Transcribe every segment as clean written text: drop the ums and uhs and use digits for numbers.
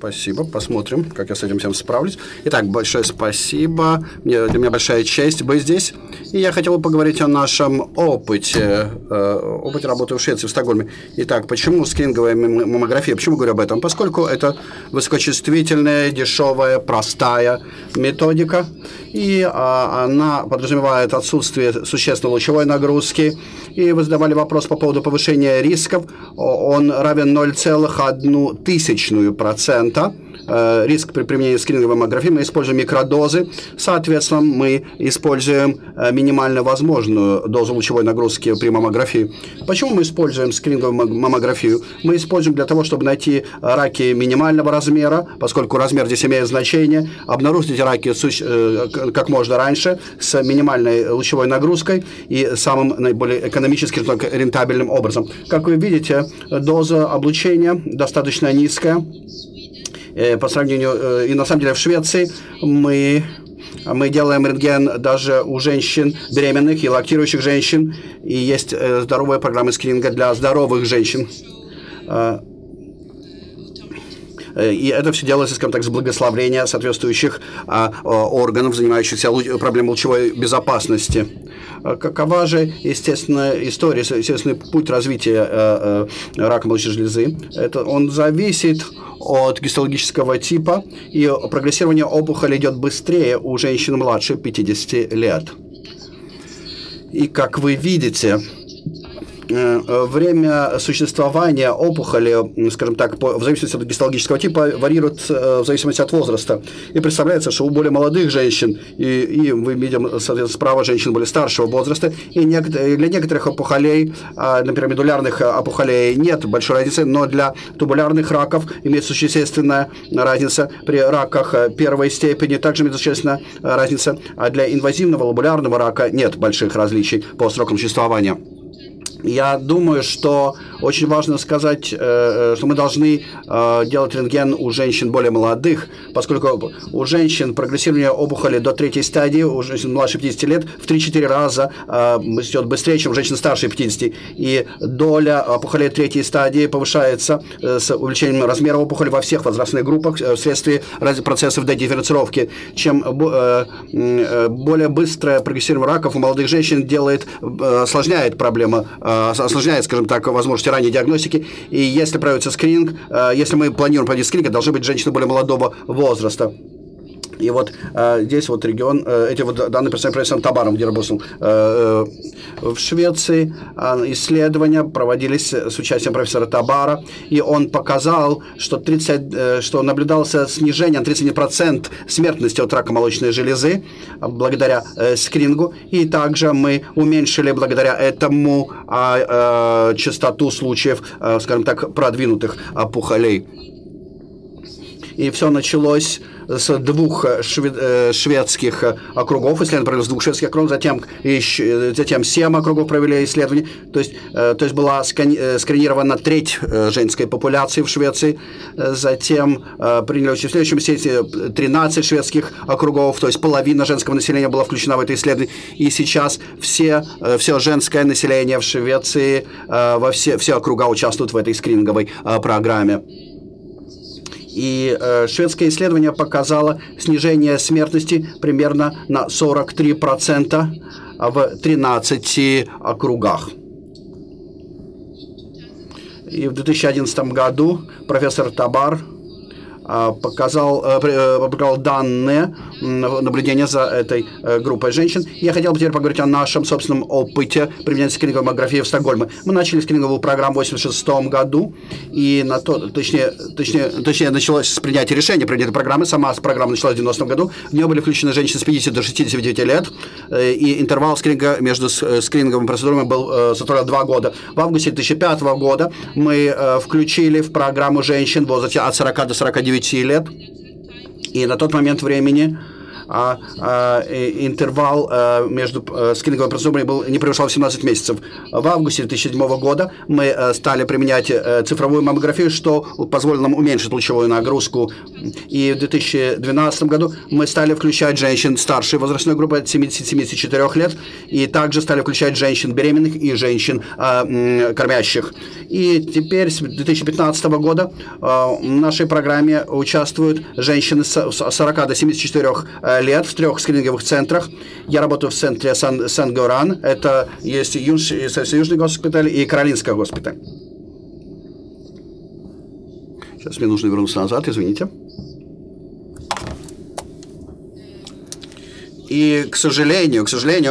Спасибо. Посмотрим, как я с этим всем справлюсь. Итак, большое спасибо. Для меня большая честь быть здесь. И я хотел бы поговорить о нашем опыте работы в Швеции, в Стокгольме. Итак, почему скрининговая маммография? Почему говорю об этом? Поскольку это высокочувствительная, дешевая, простая методика. И она подразумевает отсутствие существенной лучевой нагрузки. И вы задавали вопрос по поводу повышения рисков. Он равен 0,01%. Риск при применении скрининговой маммографии. Мы используем микродозы. Соответственно, мы используем минимально возможную дозу лучевой нагрузки при маммографии. Почему мы используем скрининговую маммографию? Мы используем для того, чтобы найти раки минимального размера, поскольку размер здесь имеет значение, обнаружить эти раки как можно раньше с минимальной лучевой нагрузкой и самым наиболее экономическим, рентабельным образом. Как вы видите, доза облучения достаточно низкая. По сравнению, и на самом деле в Швеции мы делаем рентген даже у женщин беременных и лактирующих женщин, и есть здоровые программы скрининга для здоровых женщин. И это все делается, скажем так, с благословения соответствующих органов, занимающихся проблемой лучевой безопасности. Какова же естественная история, естественный путь развития рака молочной железы? Он зависит от гистологического типа, и прогрессирование опухоли идет быстрее у женщин младше 50 лет. И как вы видите, время существования опухоли, скажем так, в зависимости от гистологического типа, варьирует в зависимости от возраста. И представляется, что у более молодых женщин, и мы видим, соответственно, справа женщин более старшего возраста, и для некоторых опухолей, например, медулярных опухолей, нет большой разницы, но для тубулярных раков имеется существенная разница. При раках первой степени также имеется существенная разница, а для инвазивного лобулярного рака нет больших различий по срокам существования. Я думаю, что очень важно сказать, что мы должны делать рентген у женщин более молодых, поскольку у женщин прогрессирование опухоли до третьей стадии, у женщин младше 50 лет, в 3-4 раза идет быстрее, чем у женщин старше 50. И доля опухолей третьей стадии повышается с увеличением размера опухоли во всех возрастных группах вследствие процессов дедифференцировки. Чем более быстрое прогрессирование раков у молодых женщин осложняет проблему, осложняет, скажем так, возможности ранней диагностики. И если проводится скрининг, если мы планируем проводить скрининг, должны быть женщины более молодого возраста. И вот здесь вот регион, эти вот данные представлены профессором Табаром, где работал. В Швеции исследования проводились с участием профессора Табара, и он показал, что наблюдался снижение на 31% смертности от рака молочной железы благодаря скринингу, и также мы уменьшили благодаря этому частоту случаев, скажем так, продвинутых опухолей. И все началось с 2 шведских округов, исследование провели с 2 шведских округов, затем 7 округов провели исследования, то есть была сканирована треть женской популяции в Швеции, затем приняли участие в следующем исследовании 13 шведских округов, то есть половина женского населения была включена в это исследование, и сейчас все женское население в Швеции, все округа участвуют в этой скрининговой программе. И шведское исследование показало снижение смертности примерно на 43% в 13 округах. И в 2011 году профессор Табар показал данные наблюдения за этой группой женщин. Я хотел бы теперь поговорить о нашем собственном опыте применения скрининговой маммографии в Стокгольме. Мы начали скрининговую программу в 1986 году, и точнее началось с принятия решения принять эту программу. Сама программа началась в 1990 году. В нее были включены женщины с 50 до 69 лет, и интервал скрининга между скрининговыми процедурами составлял 2 года. В августе 2005 года мы включили в программу женщин в возрасте от 40 до 49 лет, и на тот момент времени интервал между скрининговыми процедурами не превышал 17 месяцев. В августе 2007 года мы стали применять цифровую маммографию, что позволило нам уменьшить лучевую нагрузку. И в 2012 году мы стали включать женщин старшей возрастной группы от 70-74 лет, и также стали включать женщин беременных и женщин кормящих. И теперь с 2015 года в нашей программе участвуют женщины с 40 до 74 лет в 3 скрининговых центрах. Я работаю в центре Сан-Горан, это есть Южный госпиталь и Каролинская госпиталь. Сейчас мне нужно вернуться назад, извините. И, к сожалению,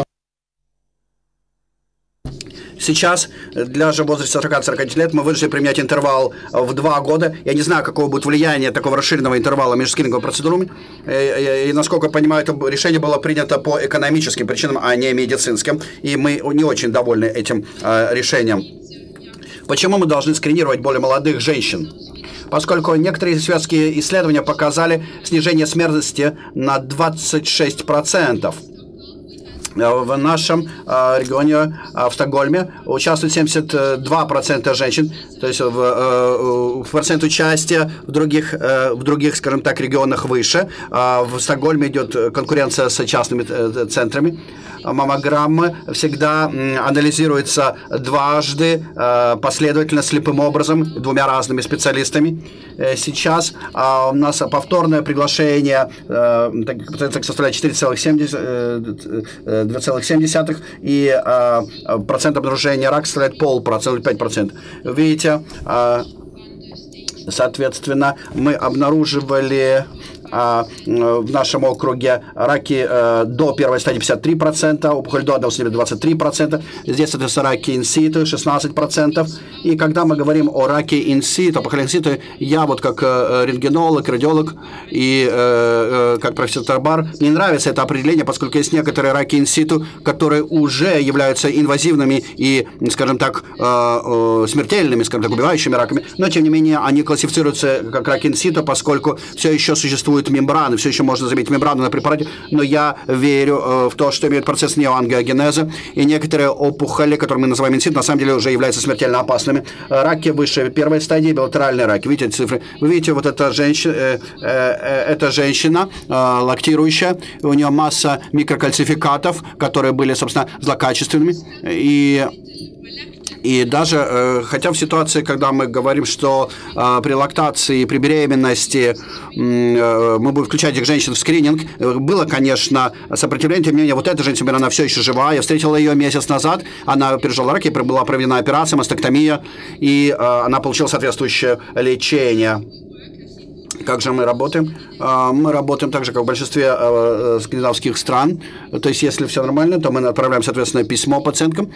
сейчас для же в возрасте 40-49 лет мы вынуждены применять интервал в 2 года. Я не знаю, какое будет влияние такого расширенного интервала между скрининговыми процедурами. И, насколько я понимаю, это решение было принято по экономическим причинам, а не медицинским. И мы не очень довольны этим решением. Почему мы должны скринировать более молодых женщин? Поскольку некоторые шведские исследования показали снижение смертности на 26%. В нашем регионе, в Стокгольме, участвует 72% женщин, то есть в процент участия в других, скажем так, регионах выше. В Стокгольме идет конкуренция с частными центрами. Маммограммы всегда анализируются дважды, последовательно, слепым образом, 2 разными специалистами. Сейчас у нас повторное приглашение пациенток составляет 2,7, и процент обнаружения рака составляет 0,5%. Видите, соответственно, мы обнаруживали в нашем округе раки до первой стадии 53%, опухоль до одного сантиметра 23%, здесь это раки инситу 16%. И когда мы говорим о раке инситу, опухоли инситу, я вот как рентгенолог, радиолог и как профессор Тарбар, мне нравится это определение, поскольку есть некоторые раки инситу, которые уже являются инвазивными и, скажем так, смертельными, скажем так, убивающими раками, но тем не менее они классифицируются как раки инситу, поскольку все еще существуют мембраны, все еще можно заметить мембрану на препарате, но я верю в то, что имеет процесс неоангиогенеза, и некоторые опухоли, которые мы называем инсит, на самом деле уже являются смертельно опасными. Раки выше первой стадии, билатеральные раки. Видите цифры? Вы видите, вот эта женщина лактирующая, у нее масса микрокальцификатов, которые были, собственно, злокачественными, и даже, хотя в ситуации, когда мы говорим, что при лактации, при беременности мы будем включать этих женщин в скрининг, было, конечно, сопротивление, тем не менее, вот эта женщина, она все еще жива, я встретил ее месяц назад, она пережила рак, ей была проведена операция, мастектомия, и она получила соответствующее лечение. Как же мы работаем? Мы работаем так же, как в большинстве скандинавских стран, то есть, если все нормально, то мы отправляем, соответственно, письмо пациенткам,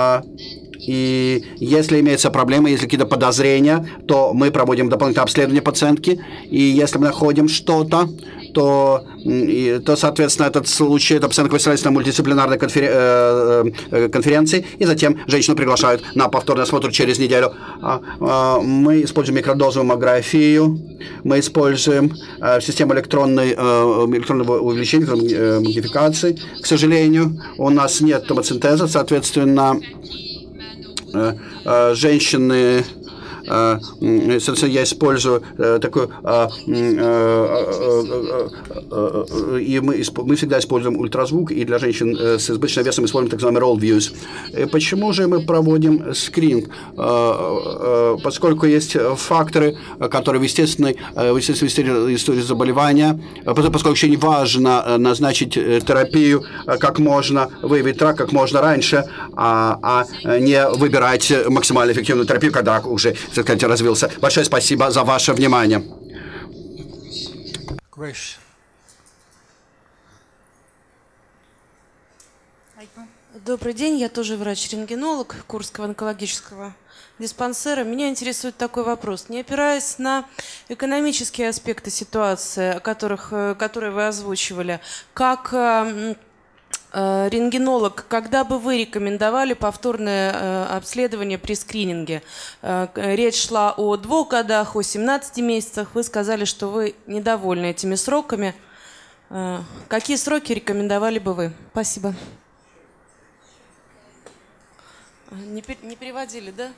и если имеются проблемы, если какие-то подозрения, то мы проводим дополнительное обследование пациентки. И если мы находим что-то, то, соответственно, этот случай, эта пациентка выставляется на мультидисциплинарной конференции, и затем женщину приглашают на повторный осмотр через неделю. Мы используем микродозовую маммографию, мы используем систему электронного увеличения, магнификации. К сожалению, у нас нет томосинтеза, соответственно, женщины, соответственно, я использую такую, и мы всегда используем ультразвук, и для женщин с избыточным весом используем так называемый roll views. Почему же мы проводим скрининг? Поскольку есть факторы, которые в естественной истории заболевания, поскольку очень важно назначить терапию как можно, выявить рак как можно раньше, а не выбирать максимально эффективную терапию, когда рак уже, так сказать, развился. Большое спасибо за ваше внимание. Добрый день, я тоже врач-рентгенолог Курского онкологического диспансера. Меня интересует такой вопрос. Не опираясь на экономические аспекты ситуации, которые вы озвучивали, как рентгенолог, когда бы вы рекомендовали повторное обследование при скрининге? Речь шла о 2 годах, о 17 месяцах. Вы сказали, что вы недовольны этими сроками. Какие сроки рекомендовали бы вы? Спасибо. Не переводили, да?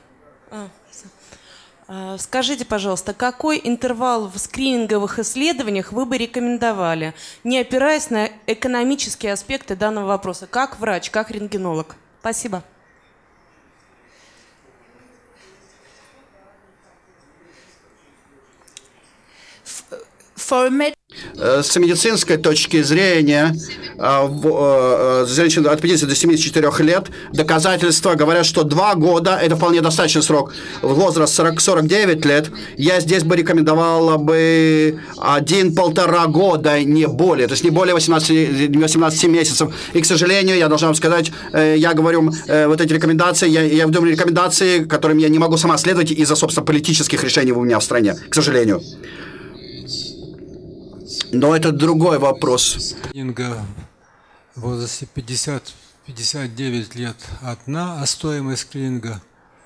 Скажите, пожалуйста, какой интервал в скрининговых исследованиях вы бы рекомендовали, не опираясь на экономические аспекты данного вопроса, как врач, как рентгенолог? Спасибо. С медицинской точки зрения, женщин от 50 до 74 лет, доказательства говорят, что 2 года – это вполне достаточный срок. Возраст 40-49 лет, я здесь бы рекомендовала бы 1-1,5 года, не более, то есть не более 18 месяцев. И, к сожалению, я должна вам сказать, я говорю, вот эти рекомендации, я думаю, рекомендации, которым я не могу сама следовать из-за, собственно, политических решений у меня в стране, к сожалению. Но это другой вопрос. В возрасте 50-59 лет одна, а стоимость скрининга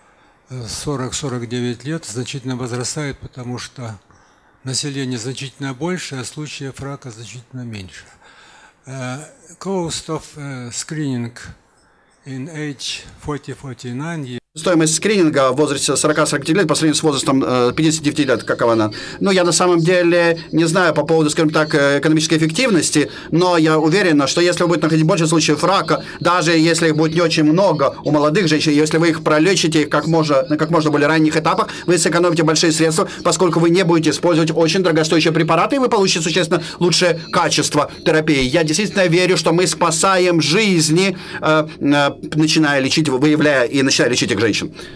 40-49 лет значительно возрастает, потому что население значительно больше, а случаев рака значительно меньше. Cost of screening in age 40-49 years. Стоимость скрининга в возрасте 40-49 лет по сравнению с возрастом 59 лет, какова она? Ну, я на самом деле не знаю по поводу, скажем так, экономической эффективности, но я уверен, что если вы будете находить больше случаев рака, даже если их будет не очень много у молодых женщин, если вы их пролечите на как можно более ранних этапах, вы сэкономите большие средства, поскольку вы не будете использовать очень дорогостоящие препараты, и вы получите существенно лучшее качество терапии. Я действительно верю, что мы спасаем жизни, начиная лечить, выявляя и начиная лечить их женщин.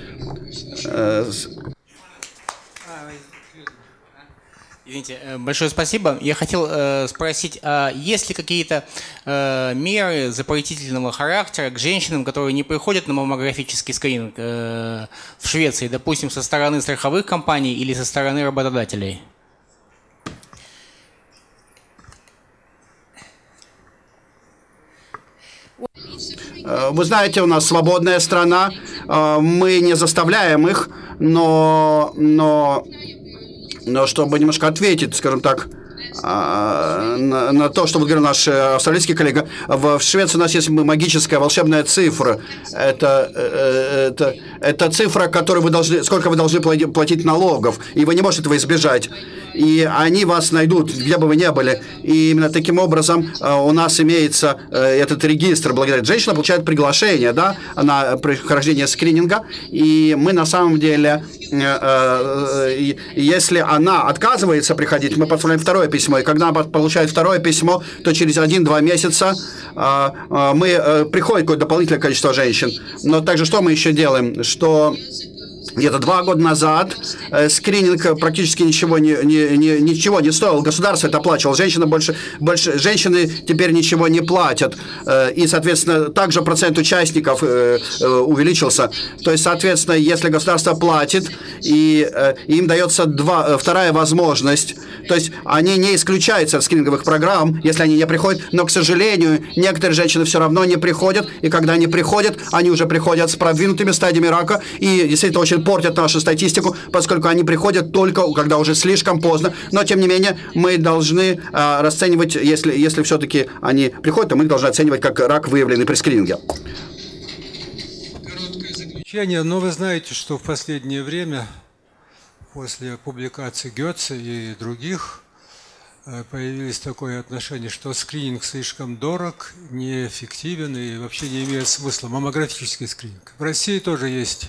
Извините, большое спасибо. Я хотел спросить, есть ли какие-то меры запретительного характера к женщинам, которые не приходят на маммографический скрининг в Швеции, допустим, со стороны страховых компаний или со стороны работодателей? Вы знаете, у нас свободная страна, мы не заставляем их, но чтобы немножко ответить, скажем так, на то, что вот говорил наш австралийский коллега, в Швеции у нас есть магическая волшебная цифра. Это цифра, которую сколько вы должны платить налогов, и вы не можете этого избежать. И они вас найдут, где бы вы ни были. И именно таким образом у нас имеется этот регистр. Благодаря женщина получает приглашение, да, на прохождение скрининга. И мы на самом деле, если она отказывается приходить, мы подставляем второе письмо. И когда она получает второе письмо, то через 1-2 месяца приходит какое-то дополнительное количество женщин. Но также что мы еще делаем? Что где-то 2 года назад скрининг практически ничего не стоил. Государство это оплачивало. Женщины теперь ничего не платят. И, соответственно, также процент участников увеличился. То есть, соответственно, если государство платит, и им дается вторая возможность, то есть они не исключаются от скрининговых программ, если они не приходят, но, к сожалению, некоторые женщины все равно не приходят, и когда они приходят, они уже приходят с продвинутыми стадиями рака, и действительно очень портят нашу статистику, поскольку они приходят только, когда уже слишком поздно. Но, тем не менее, мы должны расценивать, если все-таки они приходят, то мы их должны оценивать как рак, выявленный при скрининге. Короткое заключение. Но вы знаете, что в последнее время, после публикации Гетца и других, появилось такое отношение, что скрининг слишком дорог, неэффективен и вообще не имеет смысла. Маммографический скрининг. В России тоже есть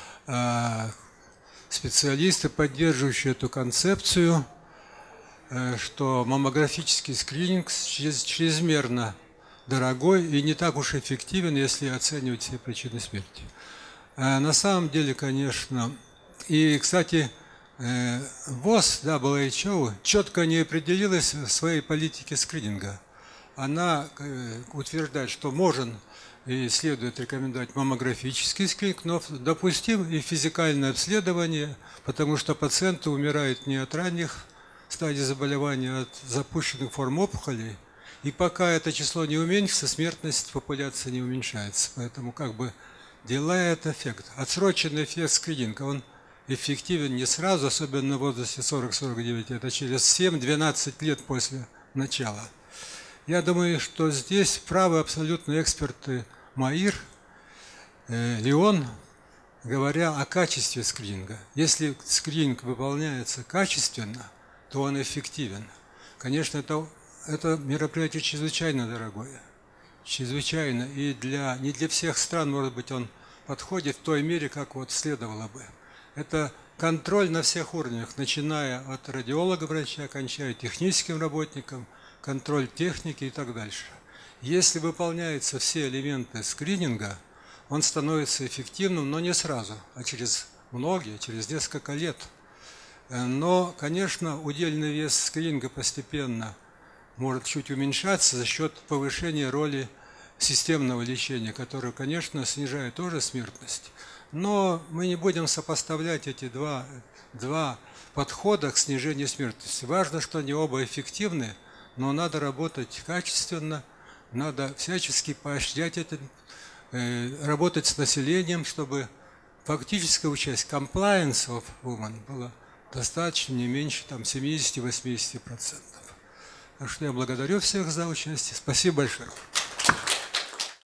специалисты, поддерживающие эту концепцию, что маммографический скрининг чрезмерно дорогой и не так уж эффективен, если оценивать все причины смерти. На самом деле, конечно, и, кстати, ВОЗ, WHO, четко не определилась в своей политике скрининга. Она утверждает, что можно и следует рекомендовать маммографический скрининг, но допустим и физикальное обследование, потому что пациенты умирают не от ранних стадий заболевания, а от запущенных форм опухолей. И пока это число не уменьшится, смертность популяции не уменьшается. Поэтому как бы делает эффект. Отсроченный эффект скрининга, он эффективен не сразу, особенно в возрасте 40-49, это через 7-12 лет после начала. Я думаю, что здесь правы абсолютно эксперты МАИР, Леон, говоря о качестве скрининга. Если скрининг выполняется качественно, то он эффективен. Конечно, это мероприятие чрезвычайно дорогое. Чрезвычайно. И не для всех стран, может быть, он подходит в той мере, как вот следовало бы. Это контроль на всех уровнях, начиная от радиолога, врача, кончая техническим работником, контроль техники и так дальше. Если выполняются все элементы скрининга, он становится эффективным, но не сразу, а через несколько лет. Но, конечно, удельный вес скрининга постепенно может чуть уменьшаться за счет повышения роли системного лечения, которое, конечно, снижает тоже смертность. Но мы не будем сопоставлять эти два подхода к снижению смертности. Важно, что они оба эффективны, но надо работать качественно, надо всячески поощрять это, работать с населением, чтобы фактическая часть compliance of women была достаточно не меньше 70-80%. Так что я благодарю всех за участие. Спасибо большое.